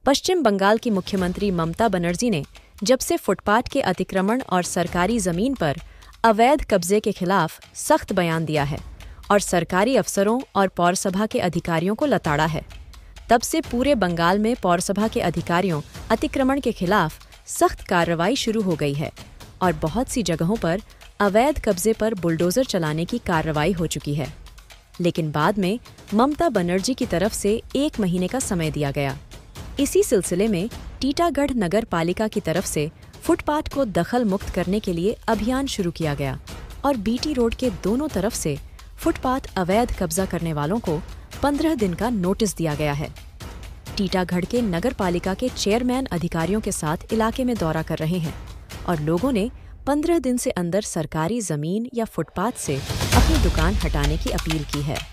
पश्चिम बंगाल की मुख्यमंत्री ममता बनर्जी ने जब से फुटपाथ के अतिक्रमण और सरकारी जमीन पर अवैध कब्जे के खिलाफ सख्त बयान दिया है और सरकारी अफसरों और पौरसभा के अधिकारियों को लताड़ा है, तब से पूरे बंगाल में पौरसभा के अधिकारियों अतिक्रमण के खिलाफ सख्त कार्रवाई शुरू हो गई है और बहुत सी जगहों पर अवैध कब्जे पर बुलडोजर चलाने की कार्रवाई हो चुकी है। लेकिन बाद में ममता बनर्जी की तरफ से 1 महीने का समय दिया गया। इसी सिलसिले में टीटागढ़ नगर पालिका की तरफ से फुटपाथ को दखल मुक्त करने के लिए अभियान शुरू किया गया और बीटी रोड के दोनों तरफ से फुटपाथ अवैध कब्जा करने वालों को 15 दिन का नोटिस दिया गया है। टीटागढ़ के नगर पालिका के चेयरमैन अधिकारियों के साथ इलाके में दौरा कर रहे हैं और लोगों ने 15 दिन से अंदर सरकारी जमीन या फुटपाथ से अपनी दुकान हटाने की अपील की है।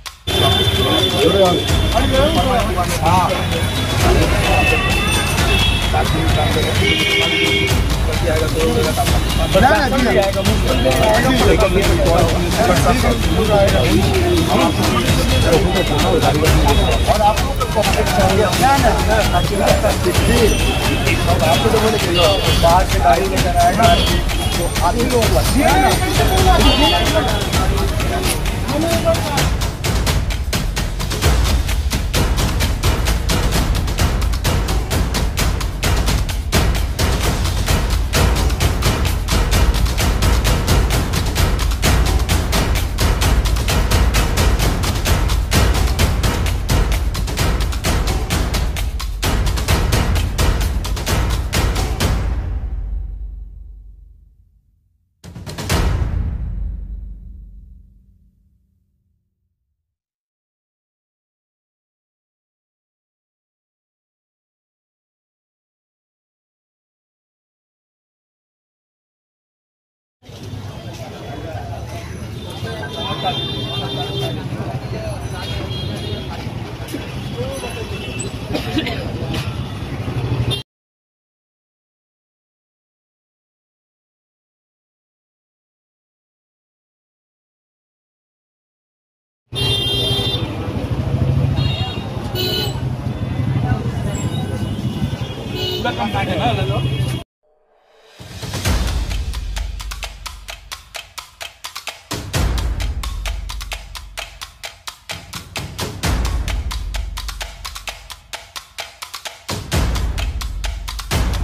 पूरा कंप्लीट है ना।